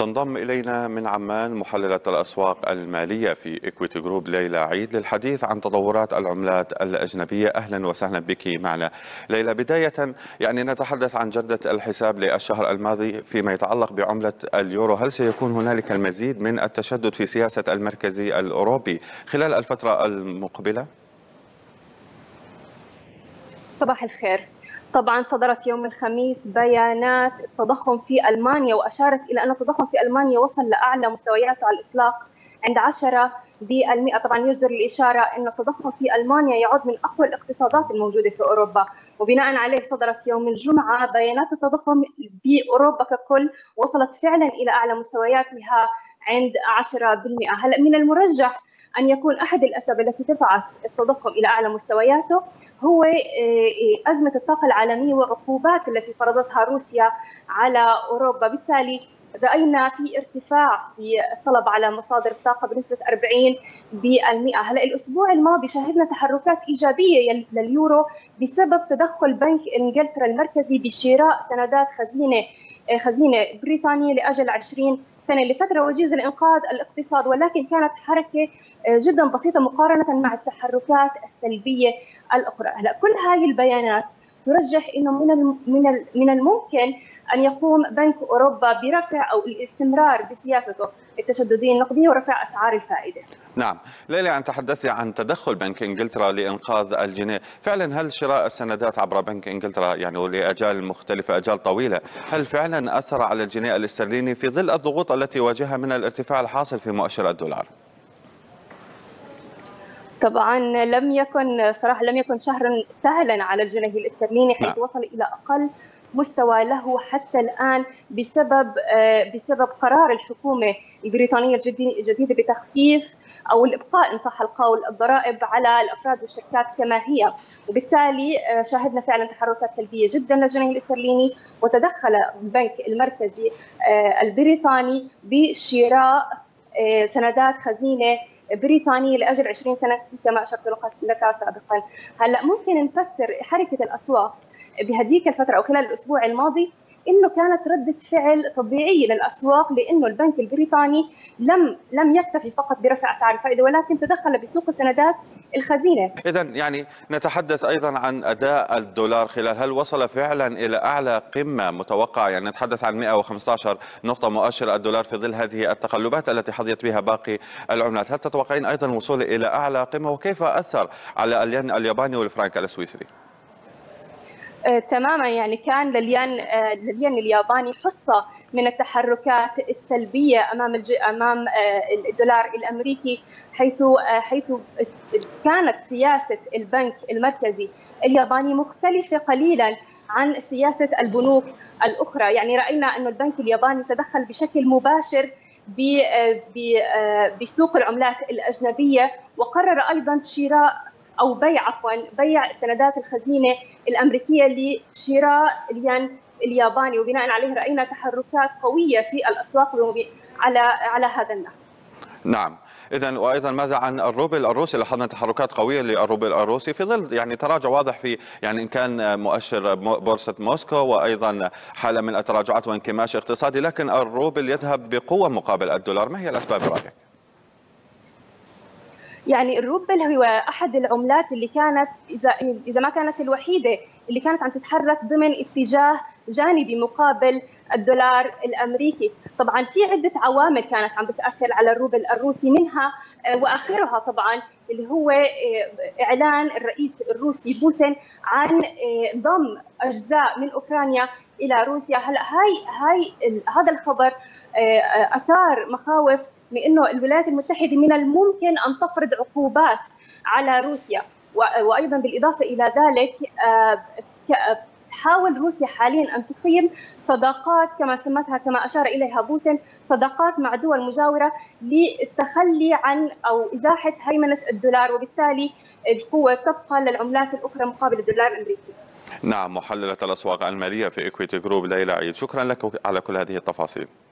تنضم إلينا من عمان محللة الأسواق المالية في إكويتي جروب ليلى عيد للحديث عن تطورات العملات الأجنبية. أهلا وسهلا بك معنا ليلى. بداية نتحدث عن جردة الحساب للشهر الماضي فيما يتعلق بعملة اليورو. هل سيكون هنالك المزيد من التشدد في سياسة المركزي الأوروبي خلال الفترة المقبلة؟ صباح الخير. طبعا صدرت يوم الخميس بيانات التضخم في ألمانيا، وأشارت إلى أن التضخم في ألمانيا وصل لأعلى مستوياته على الإطلاق عند 10%. طبعا يجدر الإشارة أن التضخم في ألمانيا يعد من أقوى الاقتصادات الموجودة في أوروبا، وبناء عليه صدرت يوم الجمعة بيانات التضخم بأوروبا ككل وصلت فعلا إلى أعلى مستوياتها عند 10%. هلأ من المرجح أن يكون أحد الأسباب التي دفعت التضخم إلى أعلى مستوياته هو أزمة الطاقة العالمية والعقوبات التي فرضتها روسيا على أوروبا. بالتالي رأينا في ارتفاع في الطلب على مصادر الطاقة بنسبة 40%. هلا الأسبوع الماضي شهدنا تحركات إيجابية لليورو بسبب تدخل بنك إنجلترا المركزي بشراء سندات خزينة بريطانية لأجل 20 سنة لفترة وجيزة لإنقاذ الاقتصاد، ولكن كانت حركة جدا بسيطة مقارنة مع التحركات السلبية الأخرى. هلا كل هذه البيانات ترجح انه من الممكن ان يقوم بنك اوروبا برفع او الاستمرار بسياسته التشدديه النقديه ورفع اسعار الفائده. نعم، ليلى أن تحدثي عن تدخل بنك إنجلترا لإنقاذ الجنيه، فعلا هل شراء السندات عبر بنك إنجلترا ولأجال مختلفة، أجال طويلة، هل فعلا أثر على الجنيه الاسترليني في ظل الضغوط التي واجهها من الارتفاع الحاصل في مؤشر الدولار؟ طبعا لم يكن شهرا سهلا على الجنيه الاسترليني، حيث وصل الى اقل مستوى له حتى الان بسبب قرار الحكومه البريطانيه الجديده بتخفيف او الابقاء ان صح القول الضرائب على الافراد والشركات كما هي، وبالتالي شاهدنا فعلا تحركات سلبيه جدا للجنيه الاسترليني، وتدخل البنك المركزي البريطاني بشراء سندات خزينه بريطانية لأجل 20 سنة كما أشرت لك سابقا. هلا ممكن نفسر حركة الأسواق بهديك الفترة أو خلال الأسبوع الماضي إنه كانت ردة فعل طبيعية للأسواق، لأنه البنك البريطاني لم يكتفي فقط برفع أسعار الفائدة ولكن تدخل بسوق السندات الخزينة. إذن نتحدث أيضا عن أداء الدولار هل وصل فعلا إلى أعلى قمة متوقعة؟ نتحدث عن 115 نقطة مؤشر الدولار في ظل هذه التقلبات التي حظيت بها باقي العملات. هل تتوقعين أيضا وصوله إلى أعلى قمة؟ وكيف أثر على الين الياباني والفرنك السويسري؟ تماما، كان للين الياباني حصة من التحركات السلبية أمام الدولار الأمريكي، حيث كانت سياسة البنك المركزي الياباني مختلفة قليلا عن سياسة البنوك الأخرى. رأينا أن البنك الياباني تدخل بشكل مباشر بسوق العملات الأجنبية، وقرر أيضا بيع سندات الخزينة الأمريكية لشراء الين الياباني، وبناء عليه رأينا تحركات قوية في الأسواق على هذا النحو. نعم، إذن وأيضا ماذا عن الروبل الروسي؟ لاحظنا تحركات قوية للروبل الروسي في ظل تراجع واضح في إن كان مؤشر بورصة موسكو وأيضا حالة من التراجعات وانكماش اقتصادي، لكن الروبل يذهب بقوة مقابل الدولار. ما هي الأسباب برأيك؟ الروبل هو أحد العملات اللي كانت إذا ما كانت الوحيدة اللي كانت عم تتحرك ضمن اتجاه جانبي مقابل الدولار الأمريكي. طبعا في عدة عوامل كانت عم بتأثر على الروبل الروسي، منها وآخرها طبعا اللي هو إعلان الرئيس الروسي بوتين عن ضم أجزاء من أوكرانيا إلى روسيا. هلا هذا الخبر أثار مخاوف من انه الولايات المتحده من الممكن ان تفرض عقوبات على روسيا، وايضا بالاضافه الى ذلك تحاول روسيا حاليا ان تقيم صداقات كما اشار اليها بوتين، صداقات مع دول مجاوره للتخلي عن او ازاحه هيمنه الدولار، وبالتالي القوه تبقى للعملات الاخرى مقابل الدولار الامريكي. نعم، محللة الأسواق المالية في إكويتي جروب ليلى عيد، شكرا لك على كل هذه التفاصيل.